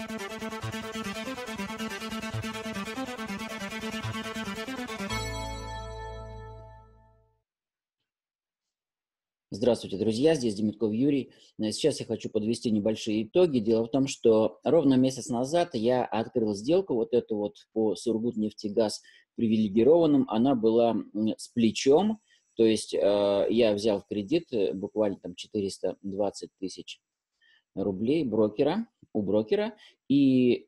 Здравствуйте, друзья, здесь Демитков Юрий. Сейчас я хочу подвести небольшие итоги. Дело в том, что ровно месяц назад я открыл сделку, вот эту вот по Сургутнефтегаз привилегированным. Она была с плечом, то есть я взял в кредит буквально там 420 тысяч рублей у брокера, и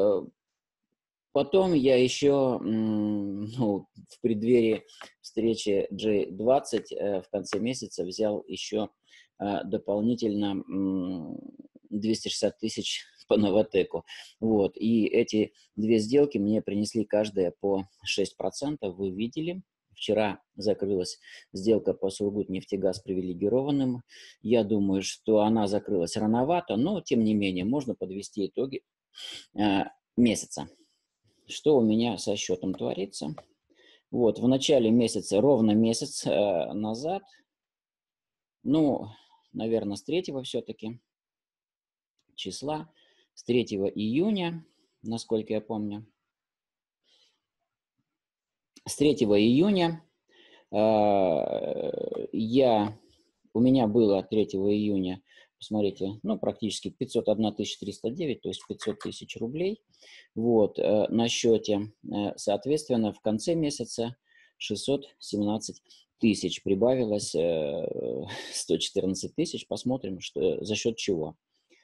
потом я еще в преддверии встречи G20 в конце месяца взял еще дополнительно 260 тысяч по Новатэку. Вот. И эти две сделки мне принесли каждая по 6%. Вы видели. Вчера закрылась сделка по Сургутнефтегаз привилегированным. Я думаю, что она закрылась рановато, но тем не менее можно подвести итоги месяца. Что у меня со счетом творится? Вот, в начале месяца, ровно месяц назад, ну, наверное, с 3 все-таки числа, с 3 июня, насколько я помню, с 3 июня у меня было 3 июня, посмотрите, ну, практически 501 309, то есть 500 тысяч рублей вот, на счете. Соответственно, в конце месяца 617 тысяч, прибавилось 114 тысяч. Посмотрим, что, за счет чего.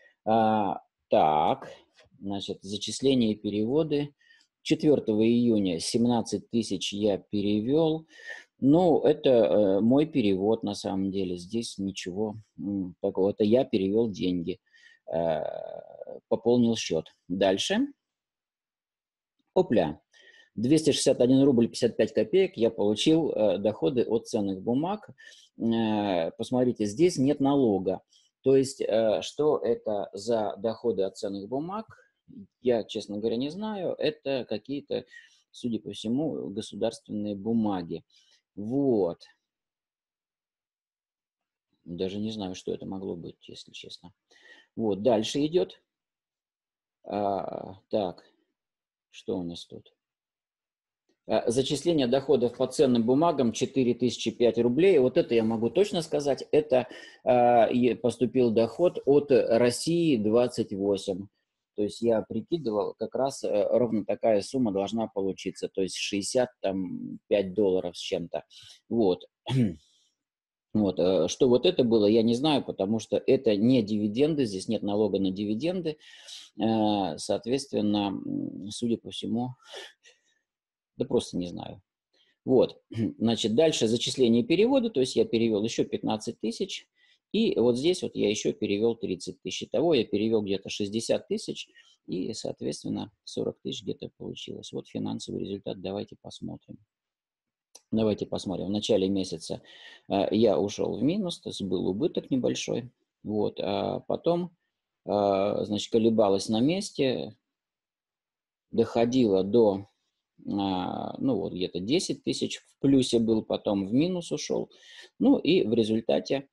Так, значит, зачисления и переводы. 4 июня 17 тысяч я перевел. Ну, это мой перевод на самом деле. Здесь ничего такого. Это я перевел деньги, пополнил счет. Дальше. Опля. 261 рубль 55 копеек я получил доходы от ценных бумаг. Посмотрите, здесь нет налога. То есть, что это за доходы от ценных бумаг, я, честно говоря, не знаю. Это какие-то, судя по всему, государственные бумаги. Вот. Даже не знаю, что это могло быть, если честно. Вот, дальше идет. Так, что у нас тут? Зачисление доходов по ценным бумагам 4005 рублей. Вот это я могу точно сказать. Это поступил доход от России-28. То есть я прикидывал, как раз ровно такая сумма должна получиться. То есть 65 долларов с чем-то. Вот. Вот. Что вот это было, я не знаю, потому что это не дивиденды, здесь нет налога на дивиденды. Соответственно, судя по всему, да просто не знаю. Вот, значит, дальше зачисление и переводы, то есть я перевел еще 15 тысяч, и вот здесь вот я еще перевел 30 тысяч. Итого я перевел где-то 60 тысяч, и, соответственно, 40 тысяч где-то получилось. Вот финансовый результат, давайте посмотрим. Давайте посмотрим. В начале месяца я ушел в минус, то есть был убыток небольшой. Вот, а потом, значит, колебалась на месте, доходила до, ну вот где-то 10 тысяч, в плюсе был, потом в минус ушел. Ну и в результате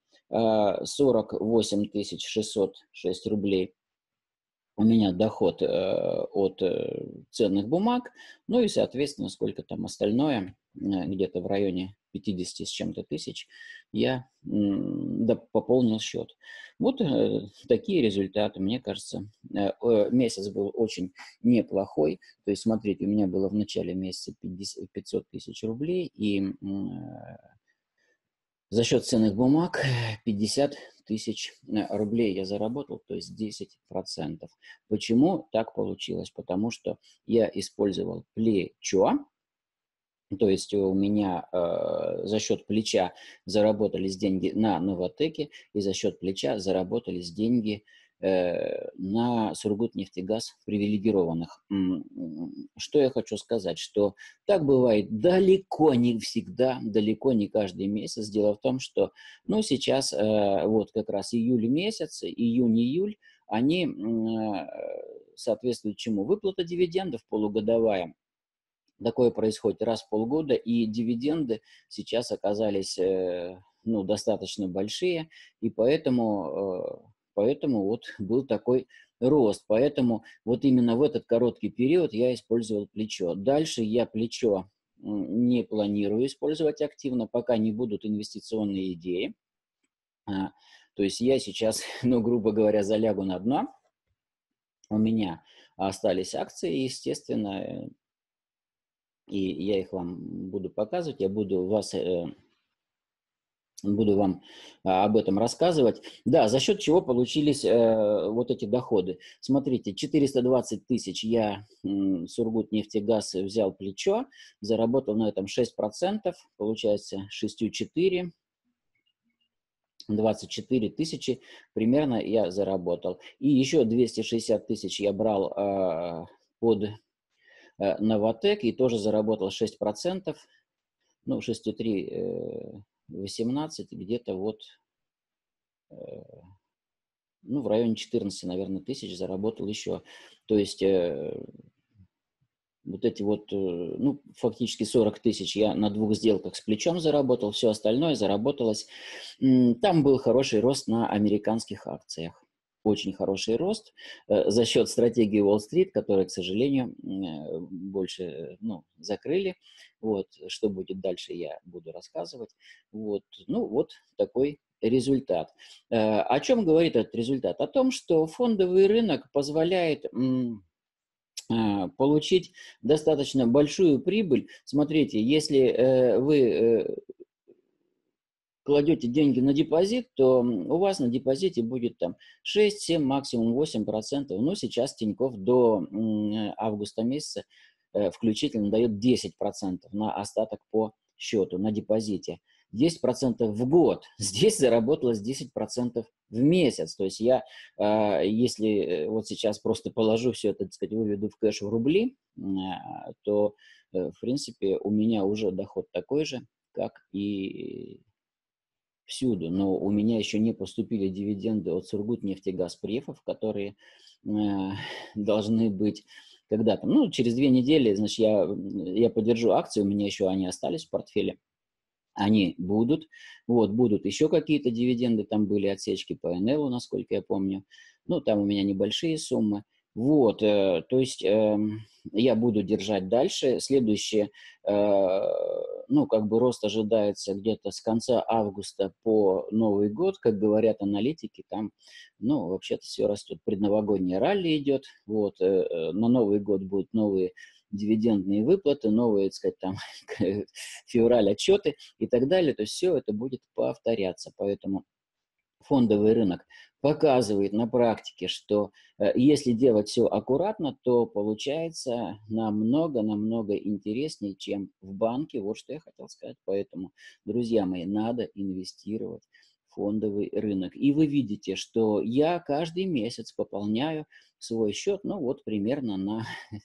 48 606 рублей у меня доход от ценных бумаг, ну и, соответственно, сколько там остальное, где-то в районе 50 с чем-то тысяч, я пополнил счет. Вот такие результаты, мне кажется. Месяц был очень неплохой, то есть, смотрите, у меня было в начале месяца 500 тысяч рублей, и за счет ценных бумаг 50 тысяч рублей я заработал, то есть 10%. Почему так получилось? Потому что я использовал плечо, то есть у меня за счет плеча заработались деньги на Новатэке, и за счет плеча заработались деньги на Сургутнефтегаз привилегированных. Что я хочу сказать, что так бывает далеко не всегда, далеко не каждый месяц. Дело в том, что ну, сейчас вот как раз июль месяц, июнь-июль, они соответствуют чему? Выплата дивидендов полугодовая. Такое происходит раз в полгода, и дивиденды сейчас оказались ну, достаточно большие, и поэтому вот был такой рост. Поэтому вот именно в этот короткий период я использовал плечо. Дальше я плечо не планирую использовать активно, пока не будут инвестиционные идеи. То есть я сейчас, ну, грубо говоря, залягу на дно. У меня остались акции, естественно, и я их вам буду показывать, я буду вам об этом рассказывать. Да, за счет чего получились вот эти доходы. Смотрите, 420 тысяч я, Сургутнефтегаз, взял плечо, заработал на этом 6%, получается 6,4, 24 тысячи примерно я заработал. И еще 260 тысяч я брал под Новотек и тоже заработал 6%, ну, 6,3, 18, где-то вот, ну, в районе 14, наверное, тысяч заработал еще. То есть вот эти вот, ну, фактически 40 тысяч я на 2 сделках с плечом заработал, все остальное заработалось. Там был хороший рост на американских акциях. Очень хороший рост за счет стратегии Уолл-стрит, которую, к сожалению, больше, ну, закрыли. Вот, что будет дальше, я буду рассказывать. Вот, ну, вот такой результат. О чем говорит этот результат? О том, что фондовый рынок позволяет получить достаточно большую прибыль. Смотрите, если вы кладете деньги на депозит, то у вас на депозите будет там 6, 7, максимум 8%. Ну, сейчас Тинькофф до августа месяца включительно дает 10% на остаток по счету, на депозите. 10% в год. Здесь заработалось 10% в месяц. То есть я, если вот сейчас просто положу все это, так сказать, выведу в кэш в рубли, то, в принципе, у меня уже доход такой же, как и всюду, но у меня еще не поступили дивиденды от Сургутнефтегазпрефов, которые должны быть когда-то. Ну, через 2 недели, значит, я подержу акции, у меня еще они остались в портфеле. Они будут. Вот, будут еще какие-то дивиденды, там были отсечки по НЛу, насколько я помню. Ну, там у меня небольшие суммы. Вот, то есть я буду держать дальше. Следующее, ну, как бы рост ожидается где-то с конца августа по Новый год, как говорят аналитики, там, ну, вообще-то все растет. Предновогоднее ралли идет, вот, на Новый год будут новые дивидендные выплаты, новые, так сказать, там, февраль отчеты и так далее. То есть все это будет повторяться. Поэтому фондовый рынок показывает на практике, что если делать все аккуратно, то получается намного интереснее, чем в банке. Вот что я хотел сказать. Поэтому, друзья мои, надо инвестировать в фондовый рынок. И вы видите, что я каждый месяц пополняю свой счет, ну вот примерно на,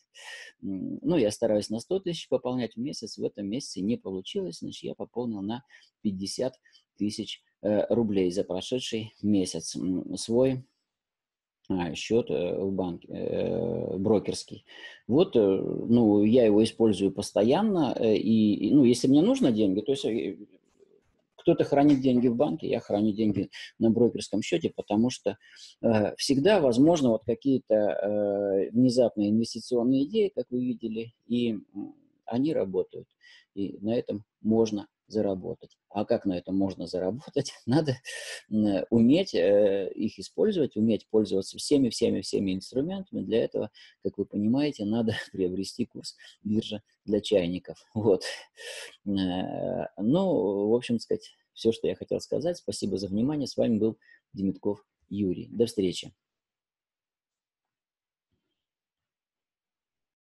ну я стараюсь на 100 тысяч пополнять в месяц, в этом месяце не получилось, значит я пополнил на 50 тысяч рублей за прошедший месяц свой счет в банке, брокерский. Вот, ну, я его использую постоянно, и, ну, если мне нужно деньги, то есть кто-то хранит деньги в банке, я храню деньги на брокерском счете, потому что всегда возможно вот какие-то внезапные инвестиционные идеи, как вы видели, и они работают. И на этом можно заработать. А как на этом можно заработать? Надо уметь их использовать, уметь пользоваться всеми инструментами. Для этого, как вы понимаете, надо приобрести курс «Биржа для чайников». Вот. Ну, в общем сказать, все, что я хотел сказать. Спасибо за внимание. С вами был Демитков Юрий. До встречи.